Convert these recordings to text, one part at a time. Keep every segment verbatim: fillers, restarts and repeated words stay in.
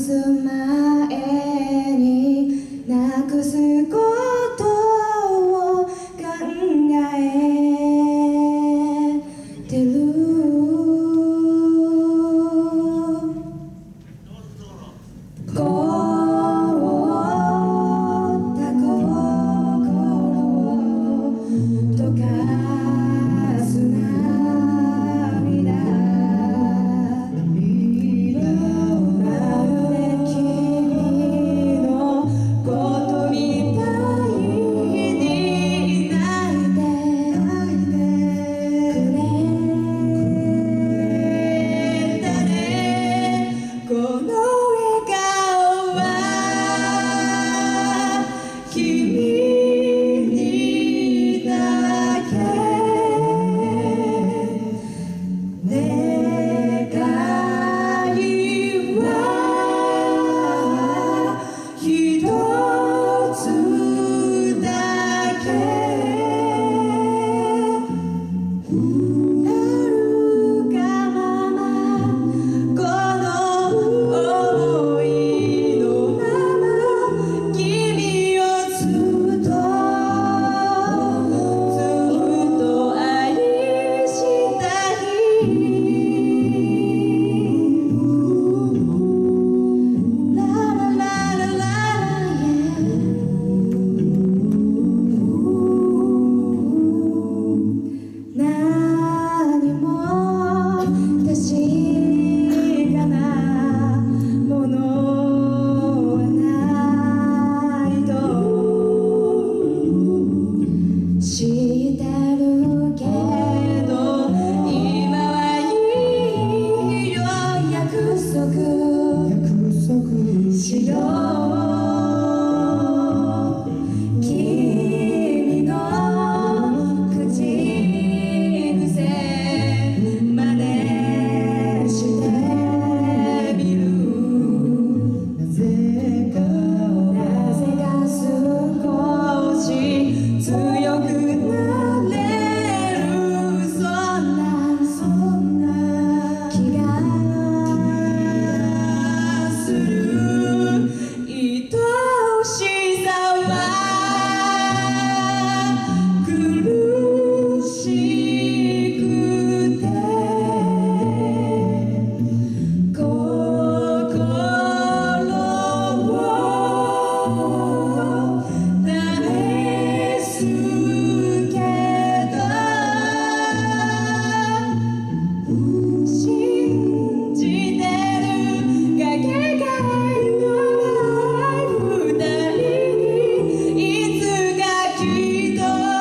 す前になくすことを考えてる。凍った心を溶かす涙、まるで君のことみたいに泣いてくれたね。この笑顔は君にだけ願いはひとつだけ。遥かままこの想いのまま君をずっとずっと愛したい。ララララララ何も確かなものはないと知ってるけど今はいいよ約束しよう。君の口癖真似してみる。なぜか少し強くなれるそんな気がする。愛しさは苦しくて心を試すけど信じてるかけがえのない二人にいつかきっと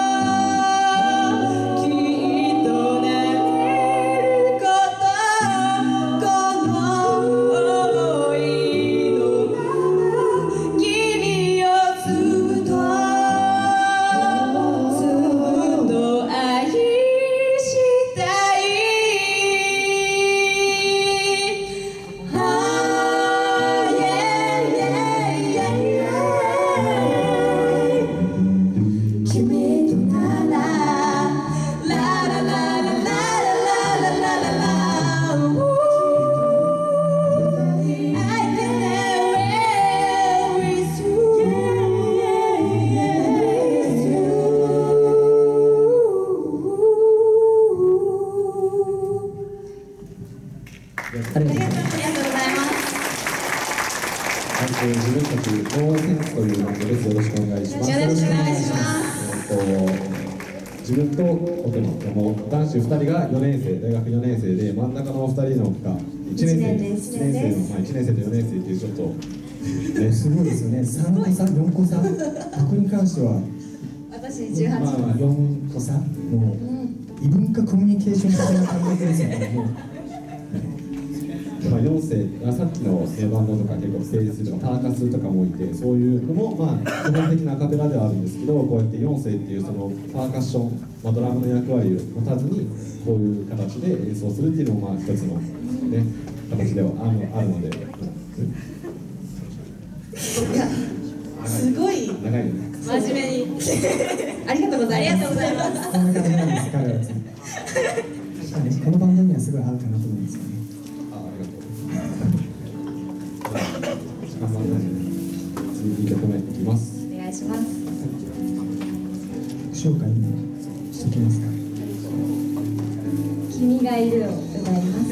きっとなれることこの想いのまま君をずっとずっと愛したい。あーイェイイェイイェイイェイ君とならラララララララララララ I can live with you. ありがとうございます。 ありがとうございます。 はい、えー自分たちノーセンスというバンドです。よろしくお願いします。 よろしくお願いします。 えーと自分とお手のも男子ふたりがよねん生、大学よねん生で、真ん中のふたりのがいちねん生です。いちねん生の、まあ、いちねん生とよねん生っていうちょっと、ね、 すごいですよね。さんこ差、よんこ差。僕に関しては、 私じゅうはち。 まあまあよんこ差。もう異文化コミュニケーション的な感覚ですよね。もうまあ、よん世あさっきのバンドとか結構ステージとかパーカスとかもいて、そういうのもまあ基本的なアカペラではあるんですけど、こうやってよん世っていうそのパーカッション、まあ、ドラムの役割を持たずにこういう形で演奏するっていうのもまあ一つの、ね、形ではあるあるので、 いやすごい長いよね。 真面目にありがとうございます。ありがとうございます。 こんな感じなんです、彼らですね。このバンドにはすごい合うかなと思うんですよね。 あ、ありがとう。 します。 紹介しておきますか。 君がいるを歌います。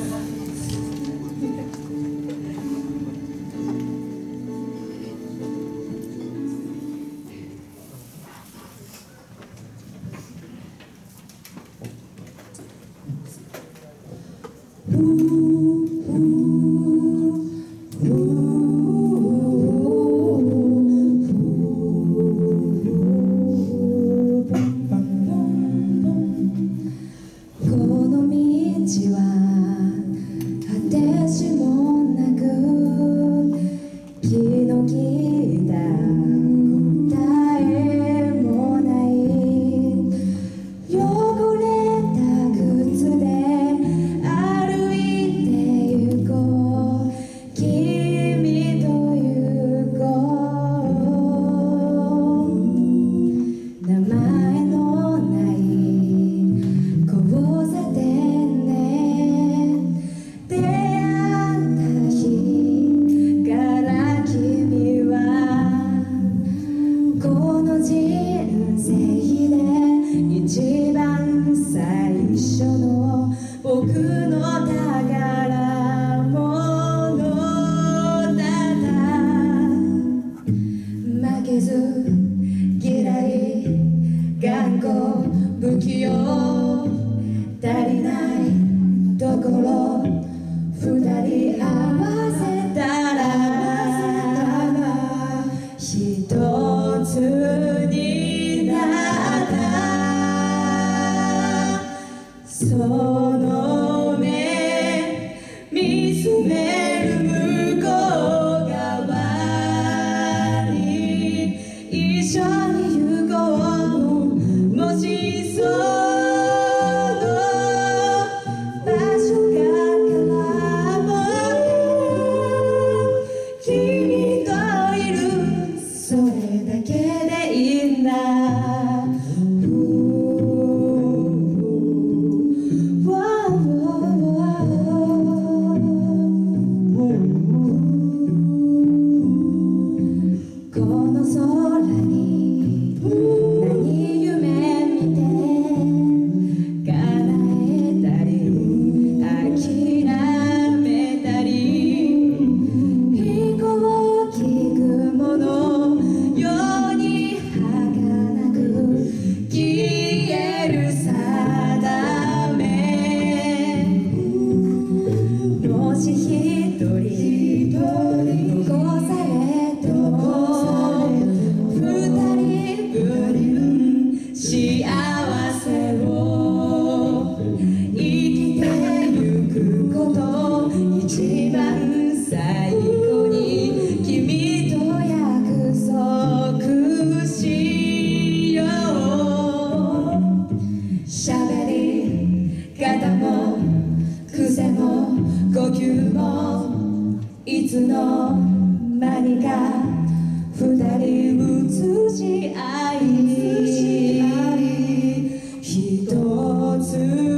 一つ